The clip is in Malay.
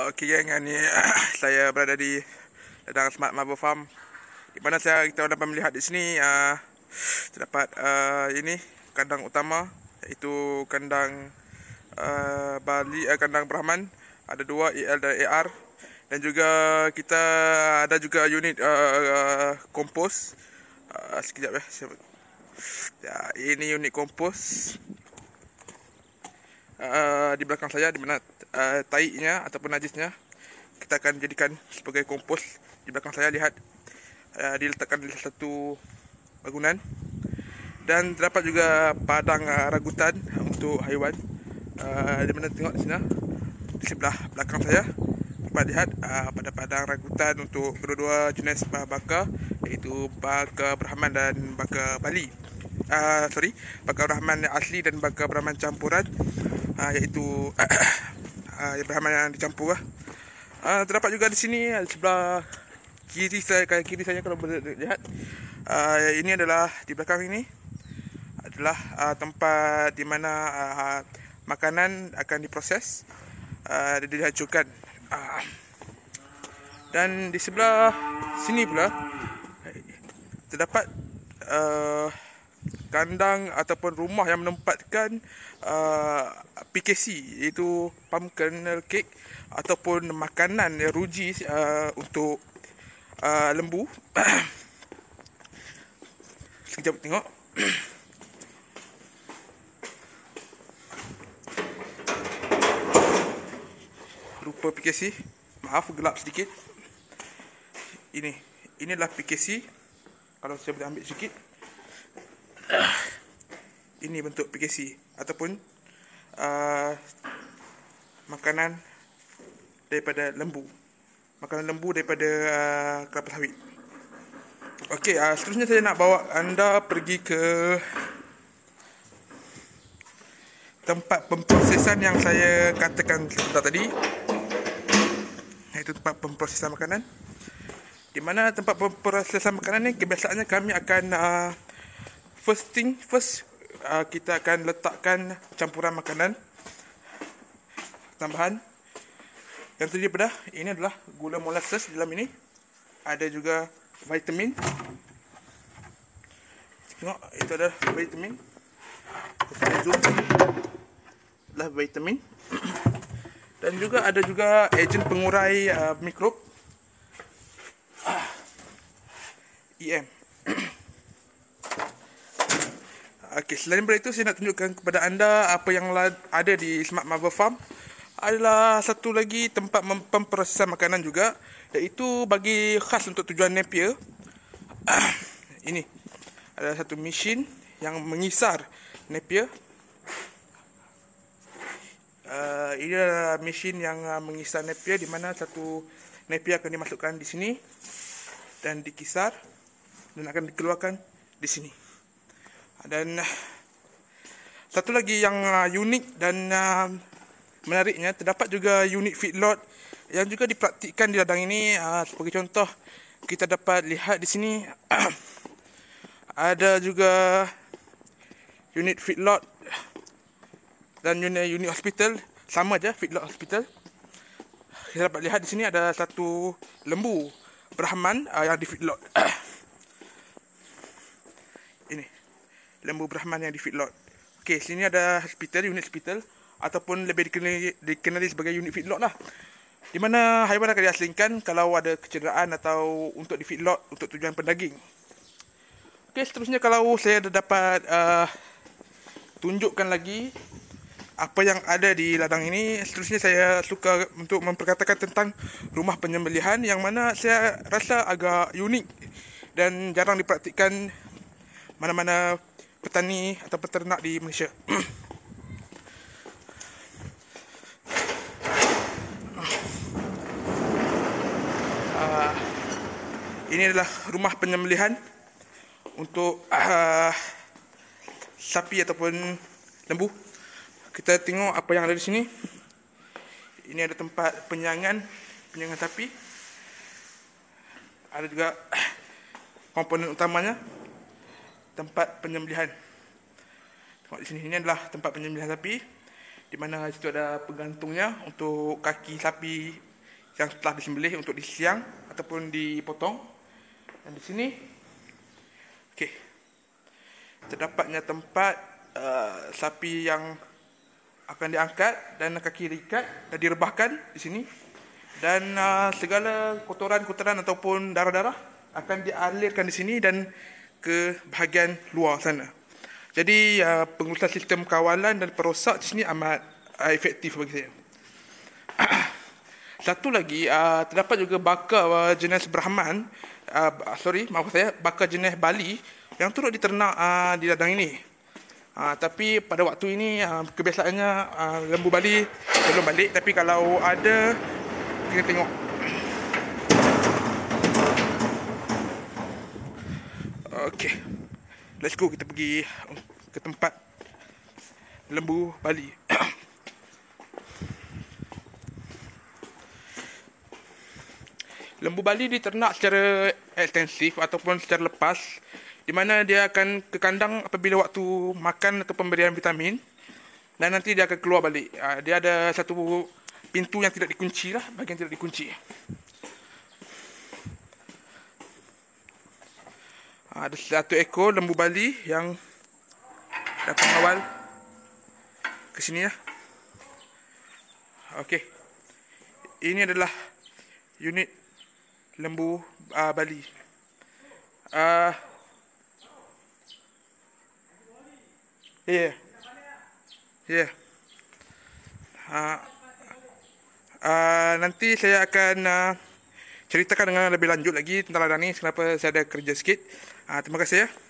Okey geng, ni saya berada di ladang Smart Marble Farm, di mana kita dapat melihat di sini terdapat ini kandang utama, iaitu kandang kandang Brahman. Ada dua, EL dan AR, dan juga kita ada juga unit kompos. Sekejap ya, ini unit kompos di belakang saya, di mana taiknya ataupun najisnya kita akan jadikan sebagai kompos. Di belakang saya lihat diletakkan di satu bangunan, dan terdapat juga padang ragutan untuk haiwan. Di mana tengok di sini, di sebelah belakang saya dapat lihat pada padang ragutan untuk kedua-dua jenis baka, iaitu baka Brahman dan baka Bali. Baka Brahman asli dan baka Brahman campuran, iaitu Brahman yang dicampur. Terdapat juga di sini di sebelah kiri saya kalau boleh lihat, ini adalah di belakang ini adalah tempat di mana makanan akan diproses dan dihancurkan. Dan di sebelah sini pula terdapat kandang ataupun rumah yang menempatkan PKC, iaitu palm kernel cake, ataupun makanan ruji untuk lembu. Sekejap tengok. Rupa PKC, maaf gelap sedikit. Inilah PKC. Kalau saya boleh ambil sedikit, ini bentuk PKC ataupun makanan daripada lembu. Makanan lembu daripada kelapa sawit. Okey, seterusnya saya nak bawa anda pergi ke tempat pemprosesan yang saya katakan sebentar tadi, iaitu tempat pemprosesan makanan. Di mana tempat pemprosesan makanan ni kebiasaannya kami akan first kita akan letakkan campuran makanan tambahan yang terdiri daripada, ini adalah gula molasses. Dalam ini ada juga vitamin. Tengok, itu adalah vitamin. Saya zoom, adalah vitamin. Dan juga ada juga ejen pengurai mikrob, EM. Okey, selain daripada itu, saya nak tunjukkan kepada anda apa yang ada di Smart Marble Farm. Adalah satu lagi tempat pemprosesan makanan juga, iaitu bagi khas untuk tujuan Napier. Ini ada satu mesin yang mengisar Napier. Ini adalah mesin yang mengisar Napier, di mana satu Napier akan dimasukkan di sini dan dikisar dan akan dikeluarkan di sini. Dan satu lagi yang unik dan menariknya, terdapat juga unit feedlot yang juga dipraktikkan di ladang ini. Sebagai contoh, kita dapat lihat di sini ada juga unit feedlot dan unit hospital, sama aja, feedlot hospital. Kita dapat lihat di sini ada satu lembu Brahman yang di feedlot. Ini lembu Brahman yang di feedlot. Okey, sini ada hospital, unit hospital, ataupun lebih dikenali sebagai unit feedlot lah, di mana haiwan akan diasingkan kalau ada kecederaan atau untuk di feedlot untuk tujuan pendaging. Okey, seterusnya kalau saya dapat tunjukkan lagi apa yang ada di ladang ini. Seterusnya saya suka untuk memperkatakan tentang rumah penyembelihan, yang mana saya rasa agak unik dan jarang dipraktikkan mana-mana petani atau peternak di Malaysia. Ini adalah rumah penyembelihan untuk sapi ataupun lembu. Kita tengok apa yang ada di sini. Ini ada tempat penyangan sapi. Ada juga komponen utamanya, tempat penyembelihan. Tengok di sini, ini adalah tempat penyembelihan sapi, di mana situ ada penggantungnya untuk kaki sapi yang telah disembelih untuk disiang ataupun dipotong. Dan di sini, okey, terdapatnya tempat sapi yang akan diangkat dan kaki diikat dan direbahkan di sini. Dan segala kotoran-kotoran ataupun darah-darah akan dialirkan di sini dan ke bahagian luar sana. Jadi pengurusan sistem kawalan dan perosak di sini amat efektif bagi saya. Satu lagi, terdapat juga baka jenis Brahman, baka jenis Bali yang turut diternak di ladang ini. Tapi pada waktu ini kebiasaannya lembu Bali belum balik, tapi kalau ada kita tengok. Okey. Let's go, kita pergi ke tempat lembu Bali. Lembu Bali diternak secara ekstensif ataupun secara lepas, di mana dia akan ke kandang apabila waktu makan atau pemberian vitamin, dan nanti dia akan keluar balik. Dia ada satu pintu yang tidak dikunci lah, bahagian tidak dikunci. Ada satu ekor lembu Bali yang dapat mengawal ke sini lah. Okey. Ini adalah unit lembu Bali. Yeah. Nanti saya akan ceritakan dengan lebih lanjut lagi tentang ladang ni, kenapa saya ada kerja sikit. Terima kasih ya.